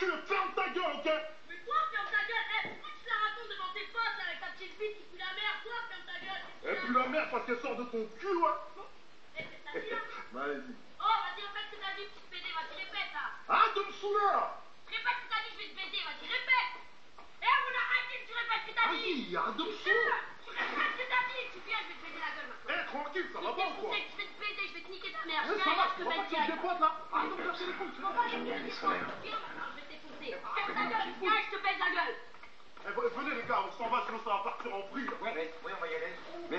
cul et ferme ta gueule, ok? Mais toi, ferme ta gueule. Eh, pourquoi tu la racontes devant tes potes avec ta petite bite qui pue la merde? Toi, ferme ta gueule. Elle pue la merde parce qu'elle sort de ton cul, ouais. Eh, c'est ta vie, là. Vas-y. Oh, vas-y, répète ce que t'as dit, petite pédé. Vas-y, répète, là. Arrête de me saouler, là. Répète ce que t'as dit, je vais te baiser. Vas-y, répète. Eh, on a arrêté, tu répètes ce que t'as dit. Vas-y, arrête de me Putain, saouler. tu répètes ce que t'as dit. Tu viens, je vais te baiser la gueule maintenant. Eh, tranquille, ça va pas ou quoi? Je vais te baiser, je vais te niquer ta mère. Eh, Viens, ça va, je tu te vas pas baise que des direct. potes, là. Arrête de me faire les couilles, tu vas pas. Viens maintenant, je vais t'épousser. Ferme ta gueule. Viens, je te baise la gueule. Eh, venez, les gars, on s'en va, sinon ça va partir en vrille. Oui, on va y aller.